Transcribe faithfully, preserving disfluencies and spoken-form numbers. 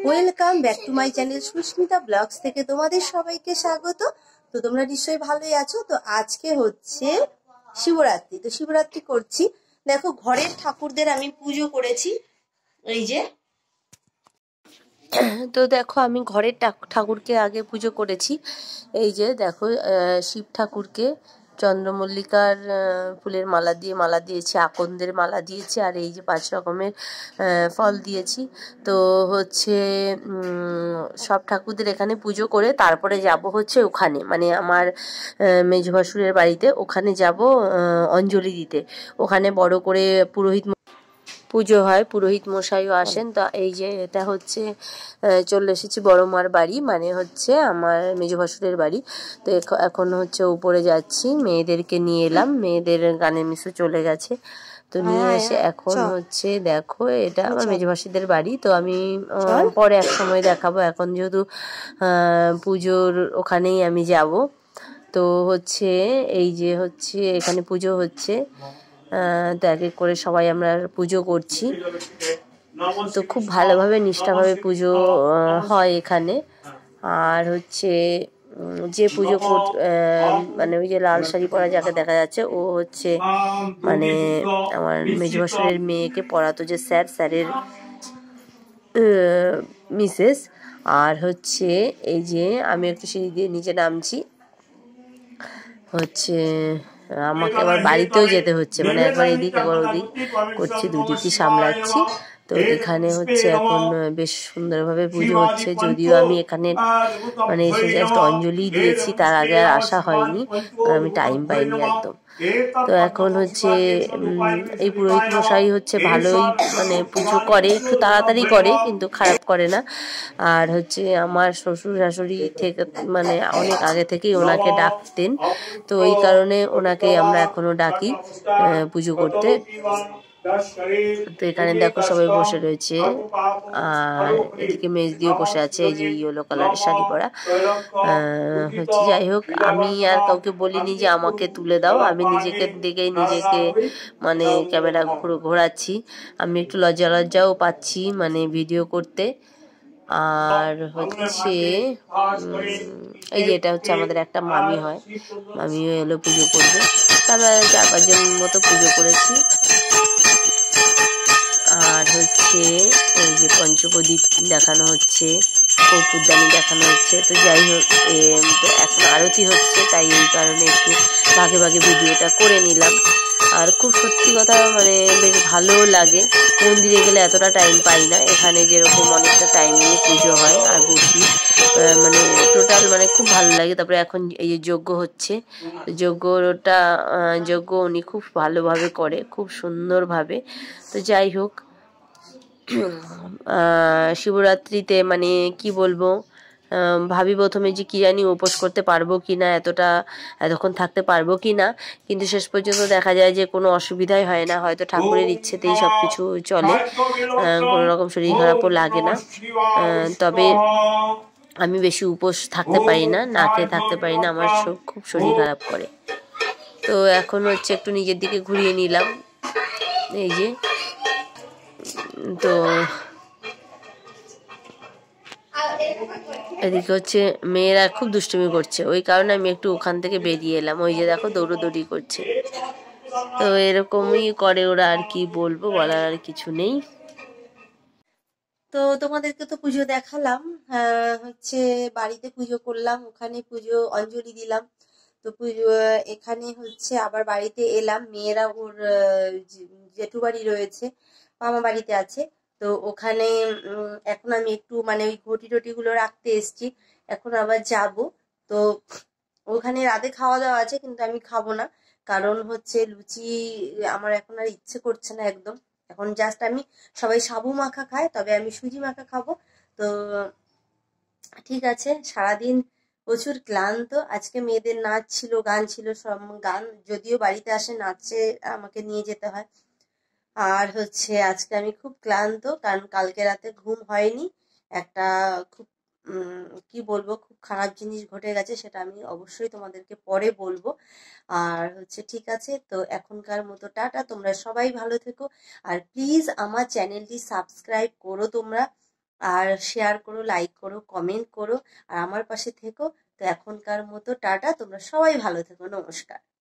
Welcome back to my channel Susmita blogs থেকে তোমাদের সবাইকে স্বাগত। তো তোমরা নিশ্চয়ই ভালোই আছো। তো আজকে হচ্ছে শিবরাত্রি, তো শিবরাত্রি করছি। দেখো ঘরের ঠাকুরদের আমি পুজো করেছি, এই যে। তো দেখো আমি ঘরের ঠাকুরকে আগে পুজো করেছি। এই যে দেখো শিব ঠাকুরকে চন্দ্রমল্লিকার ফুলের মালা দিয়ে মালা দিয়েছি, আকন্দের মালা দিয়েছি, আর এই যে পাঁচ রকমের ফল দিয়েছি। তো হচ্ছে সব ঠাকুরদের এখানে পুজো করে তারপরে যাব হচ্ছে ওখানে, মানে আমার মেজ ভাসুরের বাড়িতে, ওখানে যাব অঞ্জলি দিতে। ওখানে বড় করে পুরোহিত পুজো হয়, পুরোহিত মশাইও আসেন। তো এই যে এটা হচ্ছে চলে এসেছি বড় মার বাড়ি, মানে হচ্ছে আমার মেজ ভাসুরের বাড়ি। তো এখন হচ্ছে উপরে যাচ্ছি, মেয়েদেরকে নিয়ে এলাম, মেয়েদের গানের মিশে চলে গেছে। তো নিয়ে এসে এখন হচ্ছে দেখো এটা আমার মেজ ভাসুরদের বাড়ি। তো আমি পরে এক সময় দেখাবো, এখন যেহেতু পুজোর ওখানেই আমি যাব। তো হচ্ছে এই যে হচ্ছে এখানে পুজো হচ্ছে, তো এক এক করে সবাই আমরা পুজো করছি। তো খুব ভালোভাবে নিষ্ঠাভাবে পুজো হয় এখানে। আর হচ্ছে যে পুজো মানে ওই যে লাল শাড়ি পরা যাকে দেখা যাচ্ছে, ও হচ্ছে মানে আমার মেজ ভাসুরের মেয়েকে পড়াতো যে স্যার, স্যারের মিসেস। আর হচ্ছে এই যে আমি একটু সিঁড়ি দিয়ে নিচে নামছি, হচ্ছে আমাকে আবার বাড়িতেও যেতে হচ্ছে, মানে একবার এদিক একবার ওদিক করছি, দুদিকই সামলাচ্ছি। তো এখানে হচ্ছে এখন বেশ সুন্দরভাবে পুজো হচ্ছে, যদিও আমি এখানে মানে এসে জাস্ট অঞ্জলি দিয়েছি, তার আগে আর আসা হয়নি, আমি টাইম পাইনি একদম। তো এখন হচ্ছে এই পুরোহিত মশাই হচ্ছে ভালোই মানে পুজো করে, একটু তাড়াতাড়ি করে কিন্তু খারাপ করে না। আর হচ্ছে আমার শ্বশুর শাশুড়ি থেকে মানে অনেক আগে থেকেই ওনাকে ডাকতেন, তো এই কারণে ওনাকে আমরা এখনো ডাকি পুজো করতে। তো এখানে দেখো সবাই বসে রয়েছে, আর এদিকে মেজ দিয়েও বসে আছে, এই যে ইয়েলো কালারের শাড়ি পরা হচ্ছে। যাই হোক, আমি আর কাউকে বলিনি যে আমাকে তুলে দাও, আমি নিজেকে দেখেই নিজেকে মানে ক্যামেরা ঘোরাচ্ছি। আমি একটু লজ্জা লজ্জাও পাচ্ছি মানে ভিডিও করতে। আর হচ্ছে এই যে এটা হচ্ছে আমাদের একটা মামি হয়, মামিও এলো পুজো করবে। আমরা চার পাঁচজন মতো পুজো করেছি। আর হচ্ছে এই যে পঞ্চপ্রদীপ দেখানো হচ্ছে, কর্পূরদানি দেখানো হচ্ছে। তো যাই হোক, এখন আরতি হচ্ছে, তাই এই কারণে একটু ভাগে ভাগে ভিডিওটা করে নিলাম। আর খুব সত্যি কথা মানে বেশ ভালোও লাগে, মন্দিরে গেলে এতটা টাইম পাই না, এখানে যেরকম অনেকটা টাইম নিয়ে পুজো হয় আর বসি, মানে টোটাল মানে খুব ভালো লাগে। তারপরে এখন এই যে যজ্ঞ হচ্ছে, যজ্ঞটা যজ্ঞ উনি খুব ভালোভাবে করে, খুব সুন্দরভাবে। তো যাই হোক, শিবরাত্রিতে মানে কি বলবো, ভাবি প্রথমে যে কি জানি উপোস করতে পারবো কি না, এতটা এতক্ষণ থাকতে পারবো কি না, কিন্তু শেষ পর্যন্ত দেখা যায় যে কোনো অসুবিধাই হয় না, হয়তো ঠাকুরের ইচ্ছেতেই সব কিছু চলে, কোনো রকম শরীর খারাপও লাগে না। তবে আমি বেশি উপোস থাকতে পারি না, না খেয়ে থাকতে পারি না, আমার খুব শরীর খারাপ করে। তো এখন হচ্ছে একটু নিজের দিকে ঘুরিয়ে নিলাম, এই যে। তো এদিকে হচ্ছে মেয়েরা খুব দুষ্টুমি করছে, ওই কারণে আমি একটু ওখান থেকে বেরিয়ে এলাম। ওই যে দেখো দৌড়োদৌড়ি করছে, তো এরকমই করে ওরা, আর কি বলবো, বলার আর কিছু নেই। তো তোমাদেরকে তো পুজো দেখালাম, হচ্ছে বাড়িতে পুজো করলাম, ওখানে পুজো অঞ্জলি দিলাম। তো পুজো এখানে হচ্ছে আবার বাড়িতে এলাম, মেয়েরা ওর জেঠু বাড়ি রয়েছে, মামা বাড়িতে আছে, তো ওখানে এখন আমি একটু মানে ওই ঘটি টটি গুলো রাখতে এসছি, এখন আবার যাব। তো ওখানে রাতে খাওয়া দাওয়া আছে, কিন্তু আমি খাবো না, কারণ হচ্ছে লুচি আমার এখন আর ইচ্ছে করছে না একদম। এখন জাস্ট আমি, সবাই সাবু মাখা খায়, তবে আমি সুজি মাখা খাবো। তো ঠিক আছে, সারাদিন প্রচুর ক্লান্ত, আজকে মেয়েদের নাচ ছিল, গান ছিল, সব গান যদিও বাড়িতে আসে নাচে আমাকে নিয়ে যেতে হয়। আর হচ্ছে আজকে আমি খুব ক্লান্ত, কারণ কালকে রাতে ঘুম হয়নি, একটা খুব কি বলবো খুব খারাপ জিনিস ঘটে গেছে, সেটা আমি অবশ্যই তোমাদেরকে পরে বলবো। আর হচ্ছে ঠিক আছে, তো এখনকার মতো টাটা, তোমরা সবাই ভালো থেকো, আর প্লিজ আমার চ্যানেলটি সাবস্ক্রাইব করো তোমরা। আর শেয়ার করো, লাইক করো, কমেন্ট করো, আর আমার পাশে থেকো। তো এখনকার মতো টাটা, তোমরা সবাই ভালো থেকো, নমস্কার।